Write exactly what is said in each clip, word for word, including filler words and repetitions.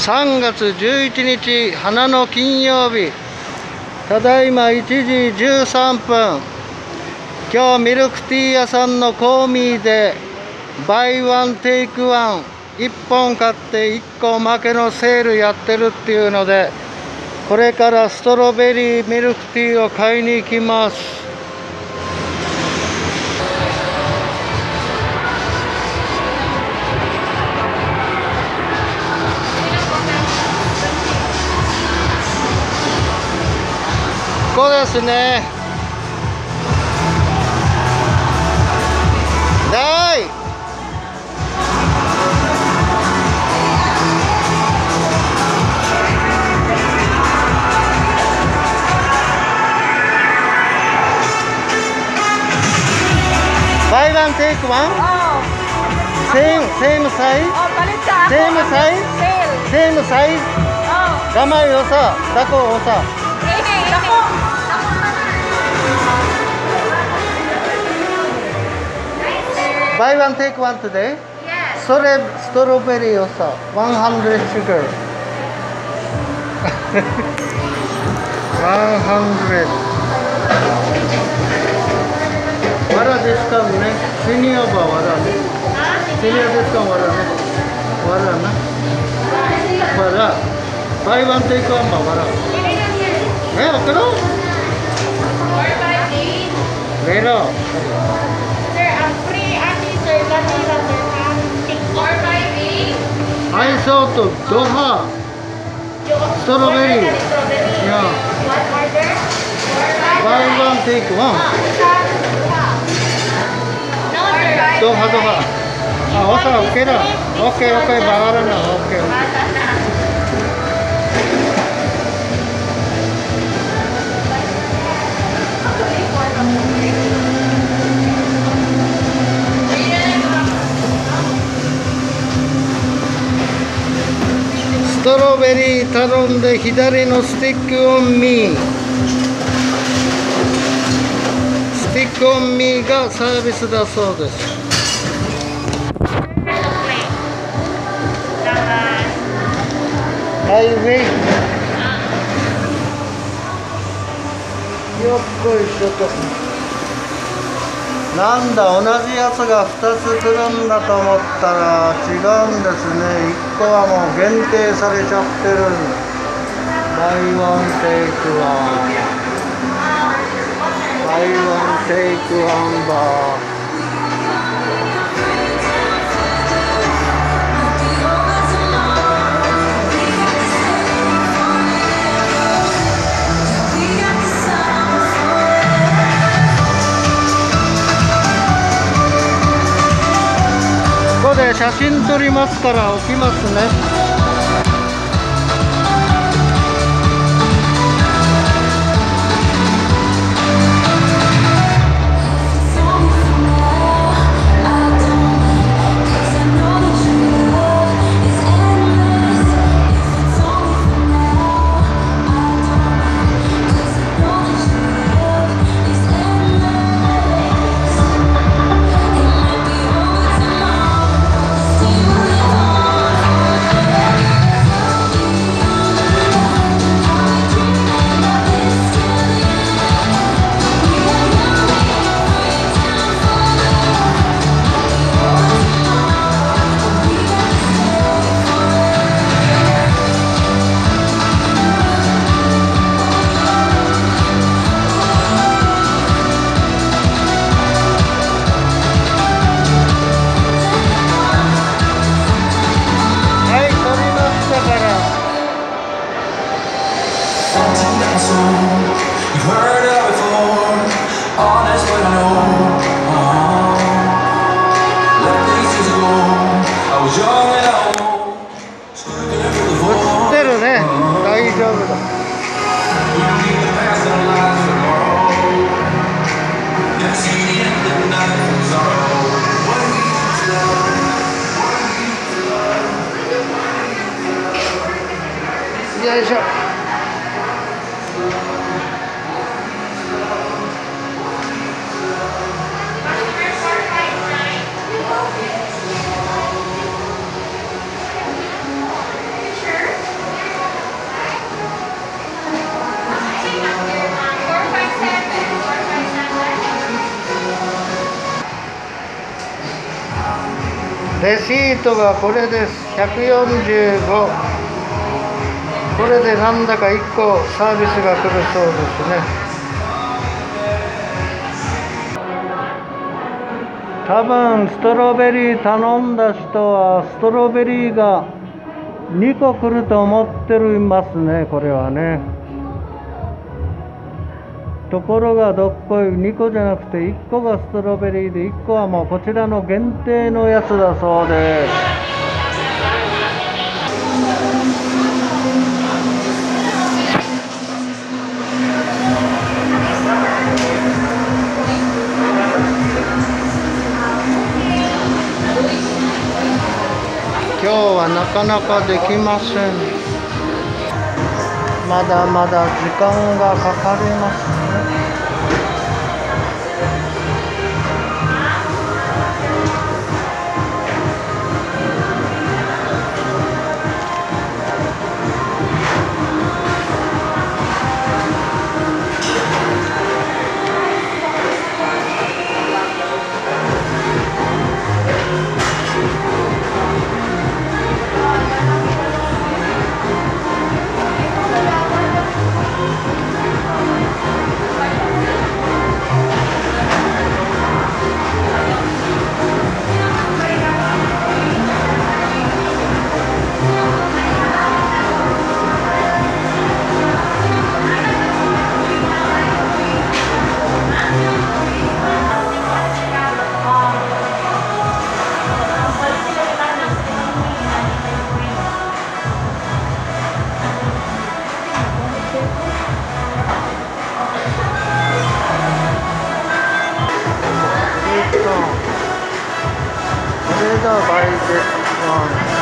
さんがつじゅういちにち花の金曜日、ただいまいちじじゅうさんぷん。今日ミルクティー屋さんのコーミーでバイワンテイクワン、いっぽん買っていっこ負けのセールやってるっていうので、これからストロベリーミルクティーを買いに行きます。ここですね。だいバイワンテイクワン same same size Oh, palit ka ako. same size Sale. same size Oh. gamay usa dako usa Eh, ako. buy one take one today. Yes. それストロベリーusa one hundred sugar one hundred wala discount ne senior ba wala ne senior discount wala ne wala na wala buy one take one ba wala eh okay no four by eight. pero Sir, ang free ati sir, vanilla sir. four by eight. I saw to Doha strawberry yeah One order. buy one take one No sir. Doha Doha ah osa okay na okay okay bahala na okay okayストロベリー頼んで左のスティックオンミースティックオンミーがサービスだそうです。はいウェイよっこいしょと。なんだ同じやつがふたつ来るんだと思ったら違うんですね。いっこはもう限定されちゃってる。バイワンテイクワンバイワンテイクワンバー。ここで写真撮りますから置きますね。 You've heard of it before, honest but I know. uh, Left things years ago, I was young and I old. Stuck in it for the 映ってるね。大丈夫だ。 We don't need the past in our lives for tomorrow. Never seen the end of the night from sorrow. What do we need to love? What do we need to love? よいしょ。 Sure. レシートがこれです。ひゃくよんじゅうご。これでなんだかいっこサービスが来るそうですね。多分ストロベリー頼んだ人はストロベリーがにこ来ると思ってるますね、これはね。ところがどっこいにこじゃなくていっこがストロベリーでいっこはもうこちらの限定のやつだそうです。今日はなかなかできません。まだまだ時間がかかりますね。これがバイデック。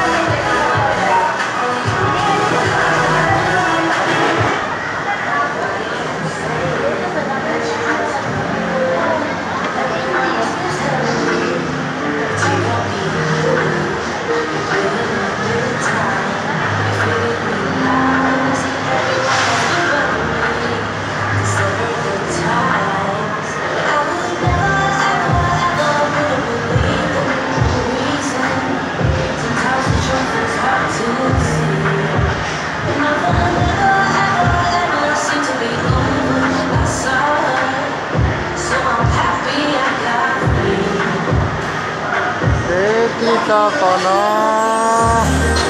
できたかな。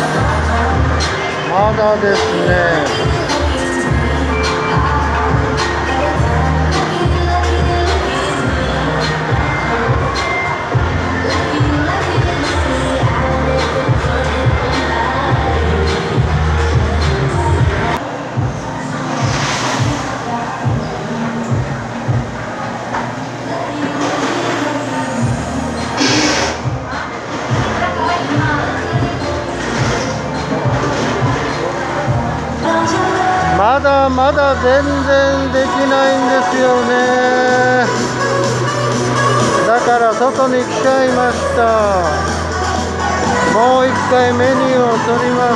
まだですね。まだまだ全然できないんですよね。だから外に来ちゃいました。もう一回メニューを取ります。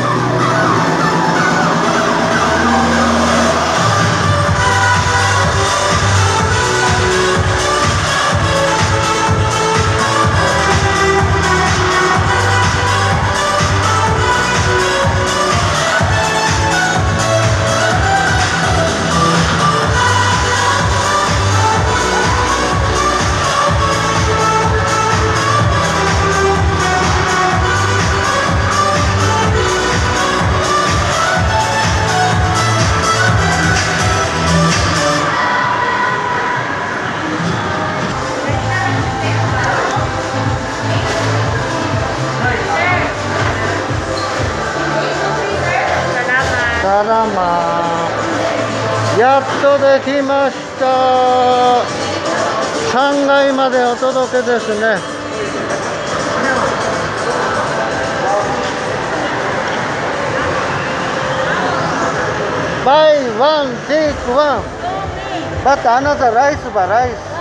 あらまあ、やっとできました。さんがいまでお届けですね。バイワンテイクワン。バッタアナザーライスバライス。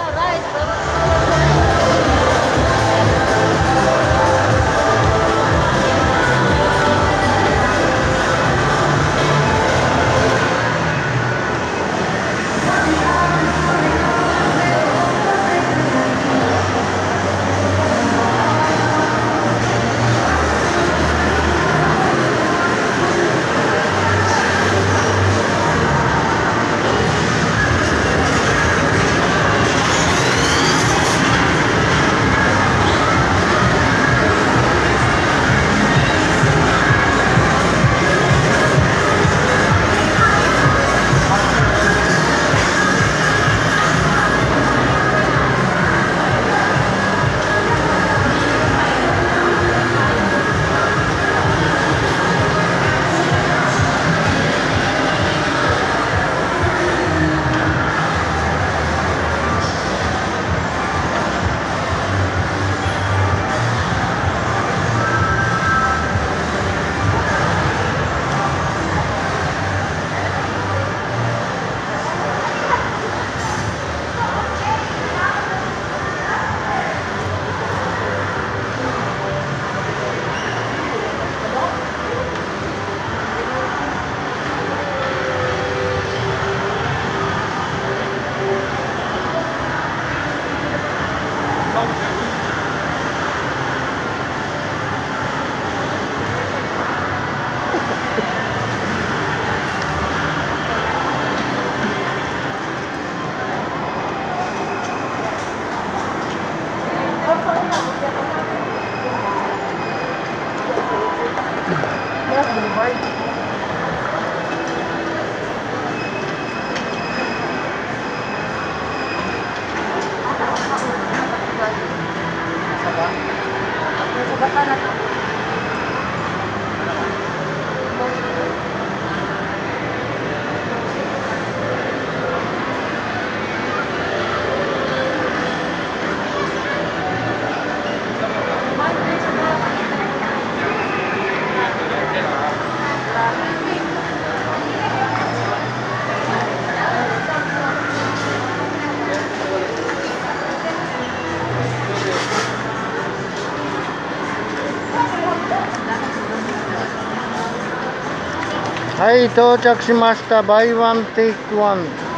はい、到着しました。バイワンテイクワン。